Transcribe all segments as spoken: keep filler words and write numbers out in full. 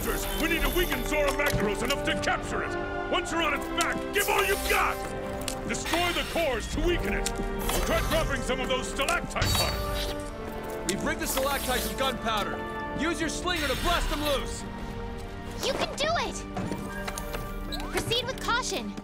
Hunters, we need to weaken Zorah Magdaros enough to capture it! Once you're on its back, give all you've got! Destroy the cores to weaken it! Or try dropping some of those stalactites on it! We've rigged the stalactites with gunpowder. Use your slinger to blast them loose! You can do it! Proceed with caution.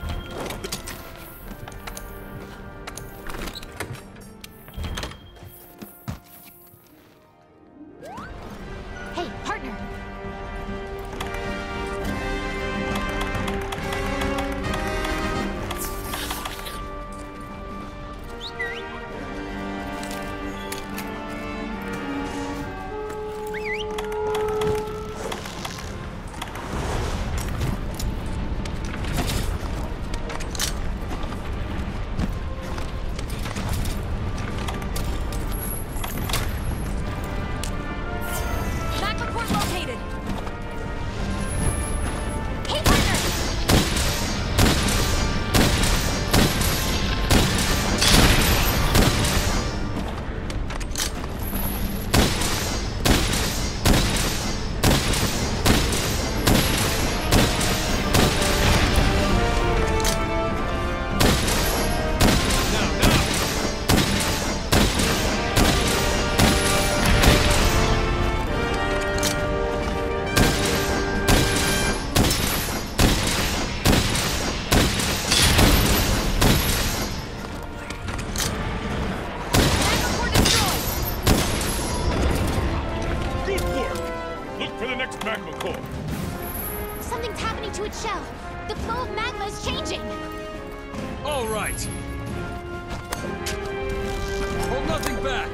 Hey, partner. Something's happening to its shell. The flow of magma is changing. All right. Hold nothing back.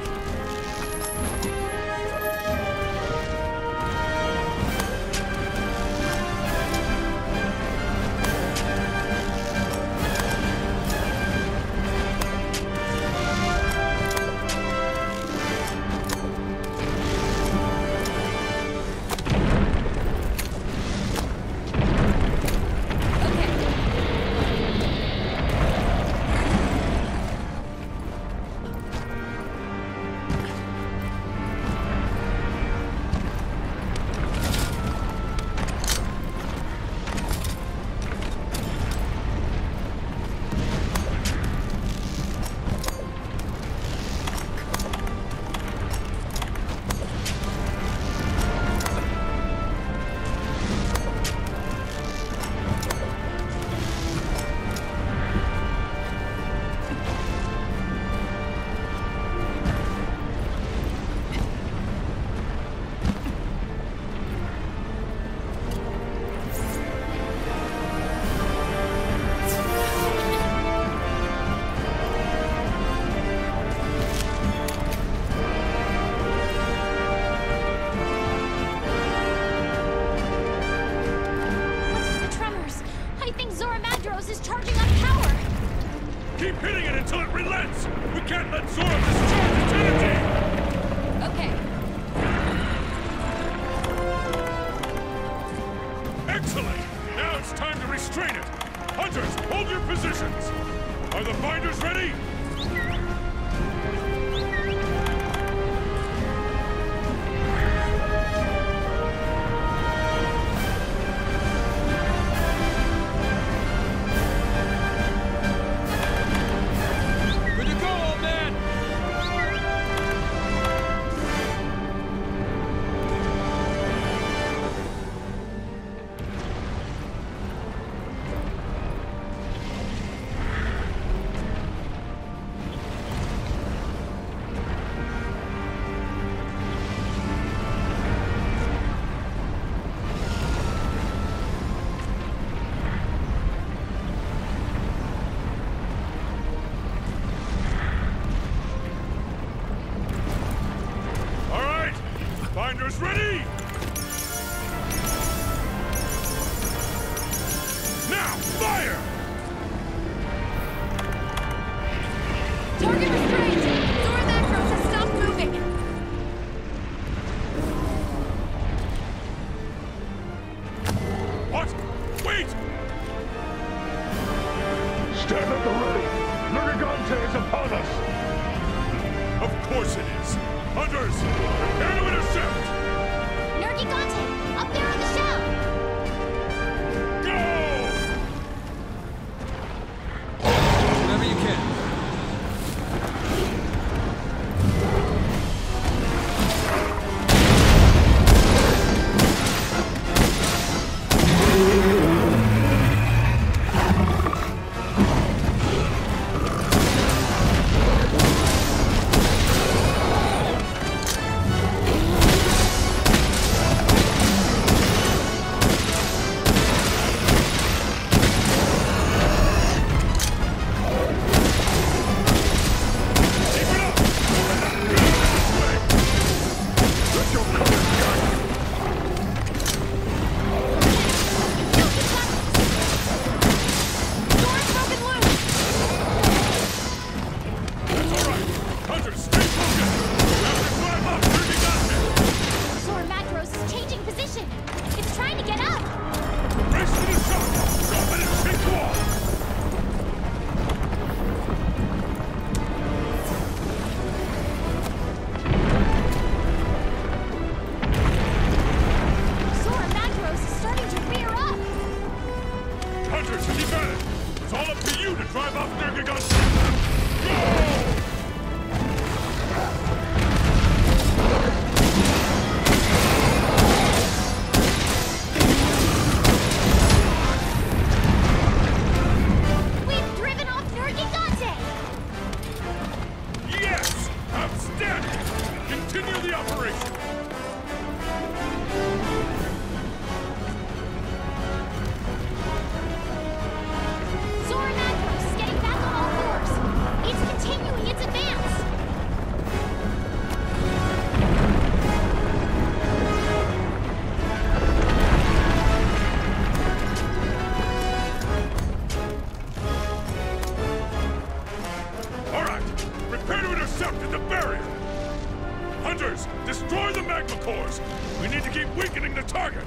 Is charging up power! Keep hitting it until it relents! We can't let Zorah discharge its energy! Okay. Excellent! Now it's time to restrain it! Hunters, hold your positions! Are the binders ready? Binders ready! Now, fire! Target restrained! Zorah Magdaros has stopped moving! What? Wait! Stand at the ready! Nerg is upon us! Of course it is! Hunters, prepare to intercept! Nerg, up there on the need to keep weakening the target!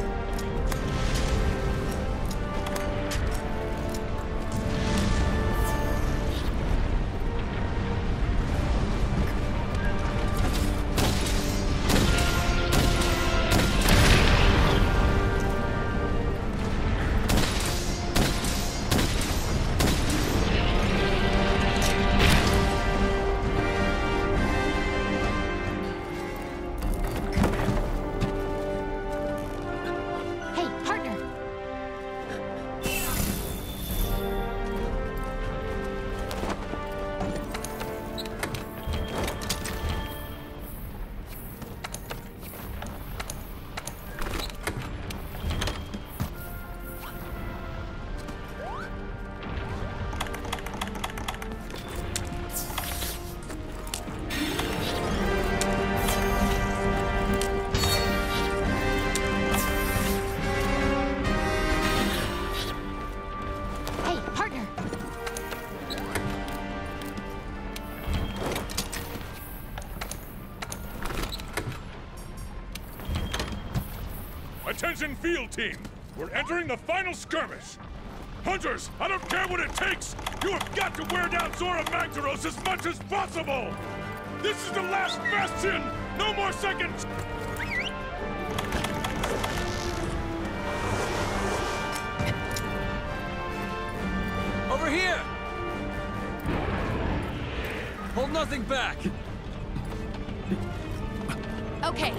Attention field team! We're entering the final skirmish! Hunters, I don't care what it takes! You have got to wear down Zorah Magdaros as much as possible! This is the last bastion! No more seconds! Over here! Hold nothing back! Okay.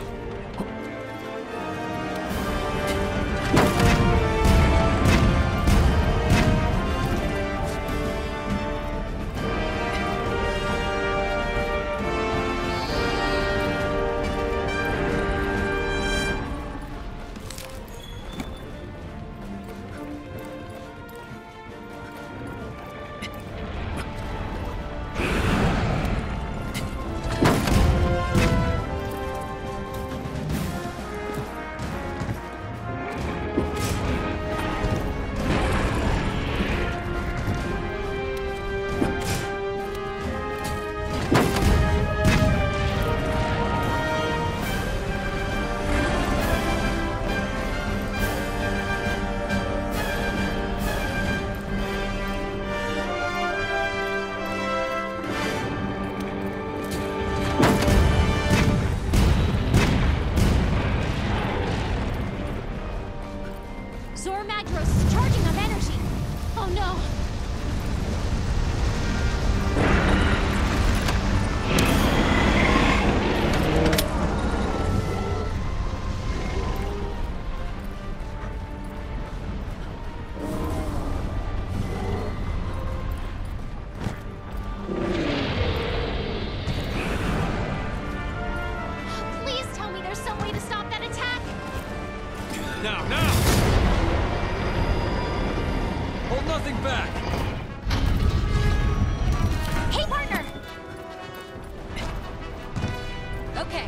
Zorah Magdaros is charging up energy. Oh no. Please tell me there's some way to stop that attack. Now, now! Hold nothing back! Hey, partner! Okay.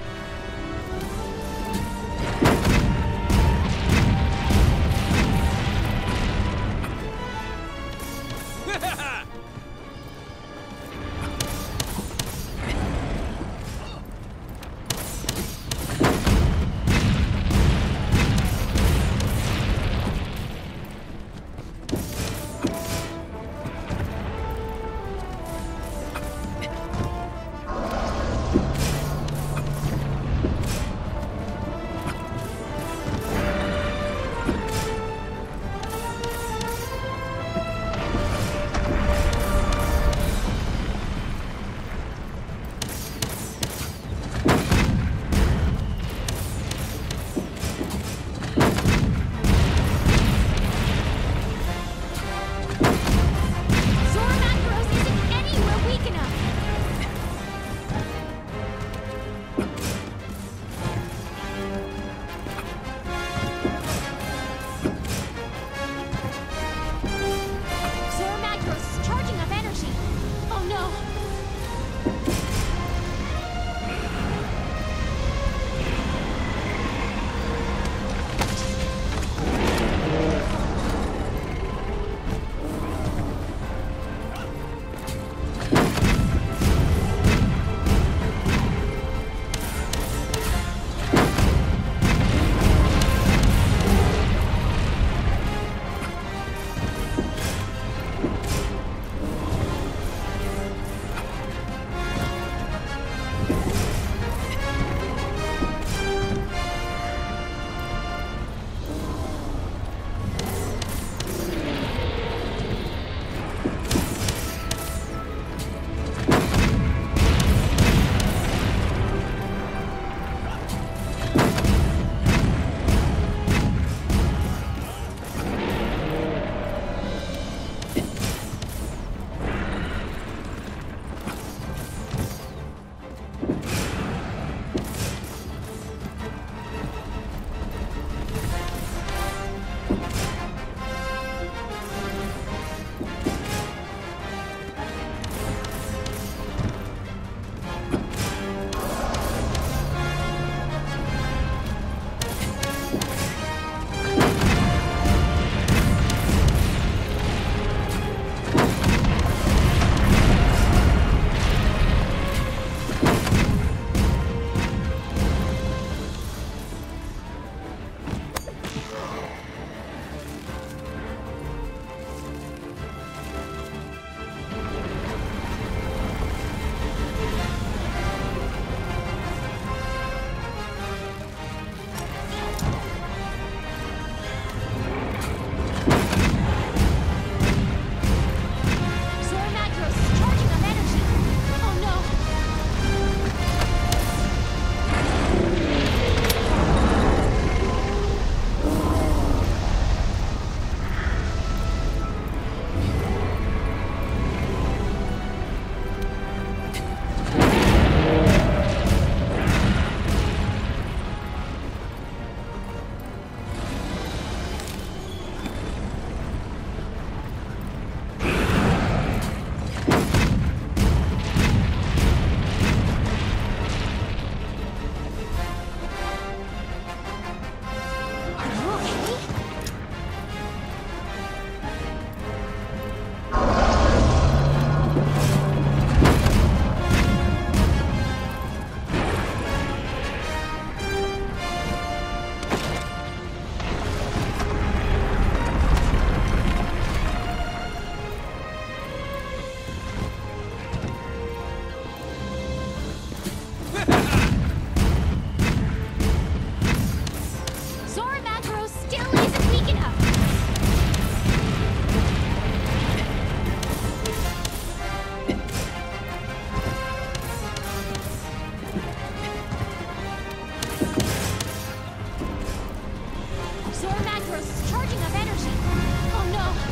Magdaros is charging up energy. Oh no!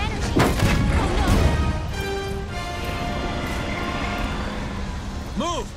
Move!